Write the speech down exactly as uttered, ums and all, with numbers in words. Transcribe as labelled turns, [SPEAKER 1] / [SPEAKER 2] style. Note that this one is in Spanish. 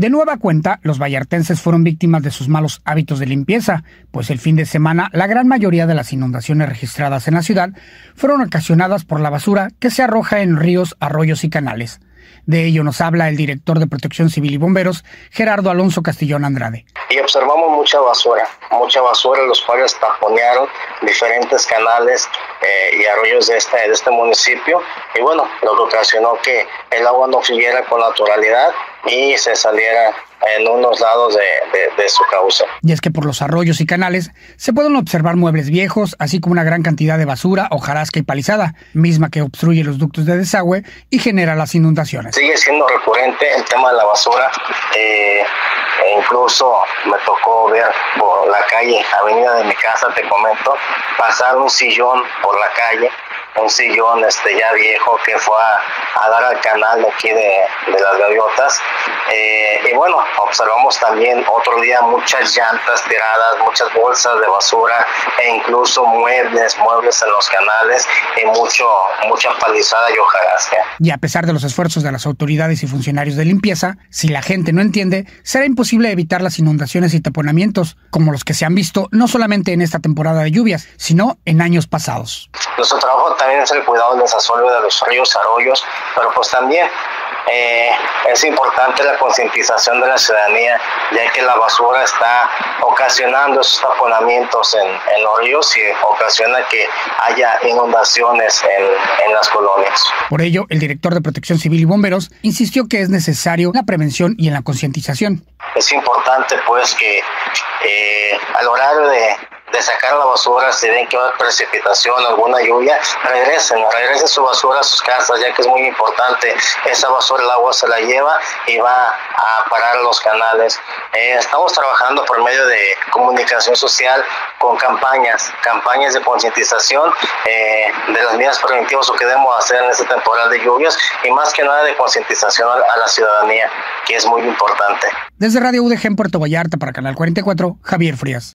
[SPEAKER 1] De nueva cuenta, los vallartenses fueron víctimas de sus malos hábitos de limpieza, pues el fin de semana la gran mayoría de las inundaciones registradas en la ciudad fueron ocasionadas por la basura que se arroja en ríos, arroyos y canales. De ello nos habla el director de Protección Civil y Bomberos, Gerardo Alonso Castillón Andrade.
[SPEAKER 2] Y observamos mucha basura, mucha basura, los cuales taponearon diferentes canales eh, y arroyos de este, de este municipio. Y bueno, lo que ocasionó que el agua no fluyera con naturalidad y se saliera en unos lados de, de, de su cauce.
[SPEAKER 1] Y es que por los arroyos y canales se pueden observar muebles viejos, así como una gran cantidad de basura, hojarasca y palizada, misma que obstruye los ductos de desagüe y genera las inundaciones.
[SPEAKER 2] Sigue siendo recurrente el tema de la basura, eh, e incluso me tocó ver por la calle, avenida de mi casa, te comento, pasar un sillón por la calle, un sillón este ya viejo que fue a, a dar al canal de aquí de, de las gaviotas. Eh, y bueno, observamos también otro día muchas llantas tiradas, muchas bolsas de basura e incluso muebles, muebles en los canales y mucho, mucha palizada y hojarasca.
[SPEAKER 1] Y a pesar de los esfuerzos de las autoridades y funcionarios de limpieza, si la gente no entiende, será imposible evitar las inundaciones y taponamientos, como los que se han visto no solamente en esta temporada de lluvias, sino en años pasados.
[SPEAKER 2] Nuestro trabajo también es el cuidado del desasolve de los ríos, arroyos, pero pues también eh, es importante la concientización de la ciudadanía, ya que la basura está ocasionando esos taponamientos en, en los ríos y ocasiona que haya inundaciones en, en las colonias.
[SPEAKER 1] Por ello, el director de Protección Civil y Bomberos insistió que es necesario la prevención y en la concientización.
[SPEAKER 2] Es importante pues que eh, al horario de de sacar la basura, si ven que va a haber precipitación, alguna lluvia, regresen, regresen su basura a sus casas, ya que es muy importante. Esa basura el agua se la lleva y va a parar los canales. Eh, estamos trabajando por medio de comunicación social con campañas, campañas de concientización eh, de las medidas preventivas o que debemos hacer en esta temporada de lluvias y más que nada de concientización a, a la ciudadanía, que es muy importante.
[SPEAKER 1] Desde Radio U D G en Puerto Vallarta para Canal cuarenta y cuatro, Javier Frías.